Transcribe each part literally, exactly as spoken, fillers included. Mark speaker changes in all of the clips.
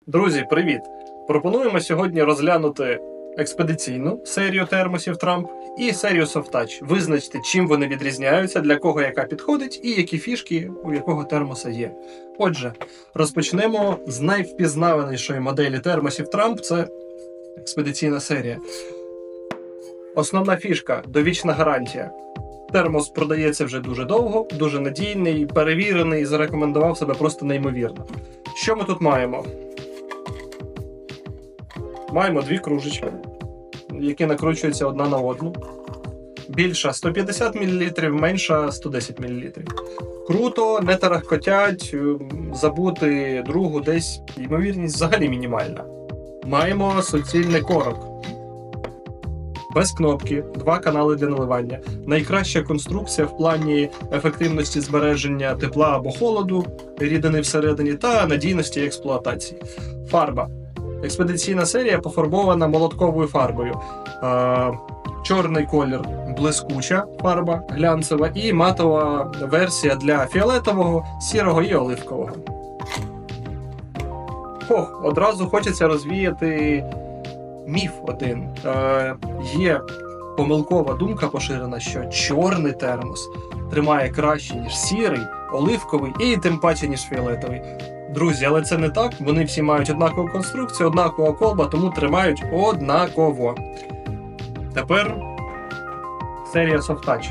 Speaker 1: Друзі, привіт! Пропонуємо сьогодні розглянути експедиційну серію термосів Trump і серію Soft Touch. Визначити, чим вони відрізняються, для кого яка підходить і які фішки у якого термоса є. Отже, розпочнемо з найвпізнаванішої моделі термосів Trump – це експедиційна серія. Основна фішка – довічна гарантія. Термос продається вже дуже довго, дуже надійний, перевірений, зарекомендував себе просто неймовірно. Що ми тут маємо? Маємо дві кружечки, які накручуються одна на одну. Більша сто п'ятдесят мілілітрів, менша сто десять мілілітрів. Круто, не тарахкотять, забути другу десь ймовірність взагалі мінімальна. Маємо суцільний корок. Без кнопки, два канали для наливання. Найкраща конструкція в плані ефективності збереження тепла або холоду, рідини всередині та надійності експлуатації. Фарба. Експедиційна серія пофарбована молотковою фарбою. Е, чорний колір блискуча фарба, глянцева, і матова версія для фіолетового, сірого і оливкового. Ох, одразу хочеться розвіяти міф один. Е, є помилкова думка поширена, що чорний термос тримає краще, ніж сірий, оливковий і тим паче, ніж фіолетовий. Друзі, але це не так, вони всі мають однакову конструкцію, однакова колба, тому тримають однаково. Тепер серія Soft Touch.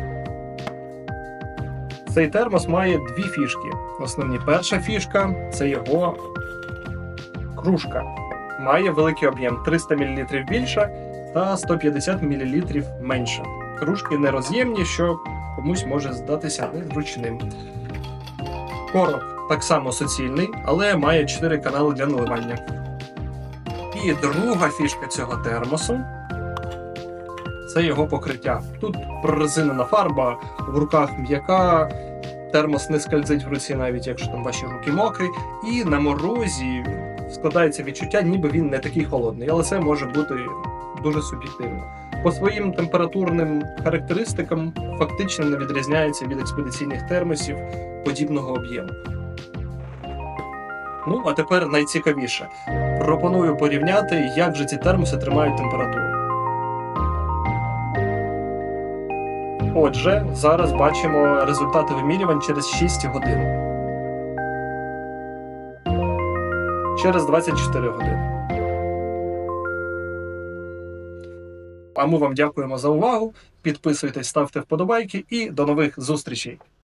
Speaker 1: Цей термос має дві фішки. Основні. Перша фішка – це його кружка. Має великий об'єм – триста мілілітрів більша та сто п'ятдесят мілілітрів менша. Кружки нероз'ємні, що комусь може здатися незручним. Корок так само суцільний, але має чотири канали для наливання. І друга фішка цього термосу – це його покриття. Тут прорезинена фарба, в руках м'яка, термос не скользить в руці, навіть якщо там ваші руки мокрі. І на морозі складається відчуття, ніби він не такий холодний, але це може бути дуже суб'єктивно. По своїм температурним характеристикам фактично не відрізняється від експедиційних термосів подібного об'єму. Ну, а тепер найцікавіше. Пропоную порівняти, як же ці термоси тримають температуру. Отже, зараз бачимо результати вимірювань через шість годин. Через двадцять чотири години. А ми вам дякуємо за увагу. Підписуйтесь, ставте вподобайки і до нових зустрічей!